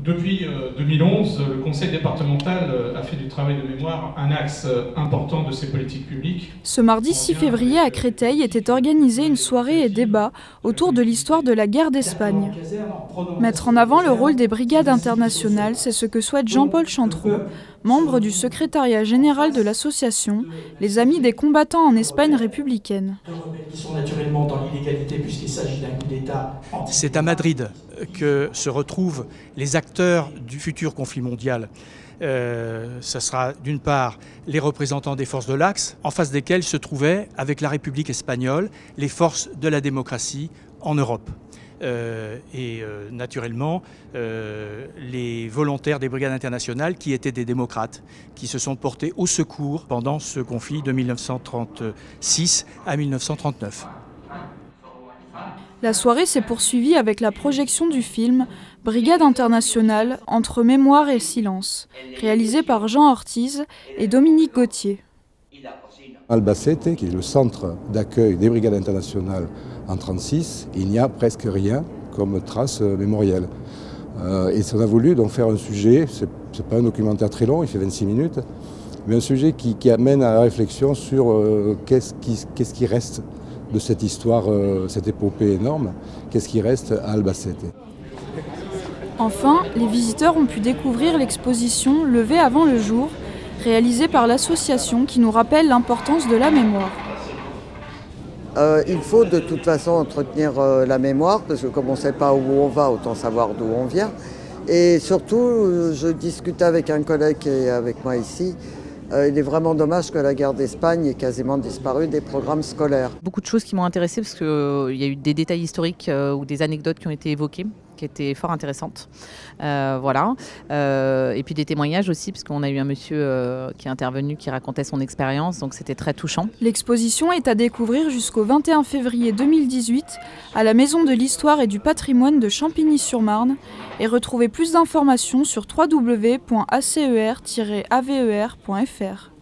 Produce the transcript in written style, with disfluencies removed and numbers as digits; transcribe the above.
Depuis 2011, le conseil départemental a fait du travail de mémoire un axe important de ses politiques publiques. Ce mardi 6 février à Créteil était organisée une soirée et débat autour de l'histoire de la guerre d'Espagne. Mettre en avant le rôle des brigades internationales, c'est ce que souhaite Jean-Paul Chantreau, membre du secrétariat général de l'association Les Amis des combattants en Espagne républicaine. C'est à Madrid que se retrouvent les acteurs du futur conflit mondial. Ce sera d'une part les représentants des forces de l'Axe, en face desquels se trouvaient, avec la République espagnole, les forces de la démocratie en Europe. Naturellement les volontaires des brigades internationales qui étaient des démocrates, qui se sont portés au secours pendant ce conflit de 1936 à 1939. La soirée s'est poursuivie avec la projection du film Brigade internationale entre mémoire et silence, réalisé par Jean Ortiz et Dominique Gauthier. Albacete, qui est le centre d'accueil des brigades internationales en 1936, il n'y a presque rien comme trace mémorielle. Et on a voulu donc faire un sujet, c'est pas un documentaire très long, il fait 26 minutes, mais un sujet qui amène à la réflexion sur qu'est-ce qui reste de cette histoire, cette épopée énorme, qu'est-ce qui reste à Albacete. Enfin, les visiteurs ont pu découvrir l'exposition Levé avant le jour, réalisée par l'association qui nous rappelle l'importance de la mémoire. Il faut de toute façon entretenir la mémoire, parce que comme on ne sait pas où on va, autant savoir d'où on vient. Et surtout, je discutais avec un collègue qui est avec moi ici, il est vraiment dommage que la guerre d'Espagne ait quasiment disparu des programmes scolaires. Beaucoup de choses qui m'ont intéressée parce qu'il y a eu des détails historiques ou des anecdotes qui ont été évoquées, qui étaient fort intéressantes. Voilà. Et puis des témoignages aussi, parce qu'on a eu un monsieur qui est intervenu, qui racontait son expérience, donc c'était très touchant. L'exposition est à découvrir jusqu'au 21 février 2018 à la Maison de l'Histoire et du Patrimoine de Champigny-sur-Marne et retrouvez plus d'informations sur www.acer-aver.fr.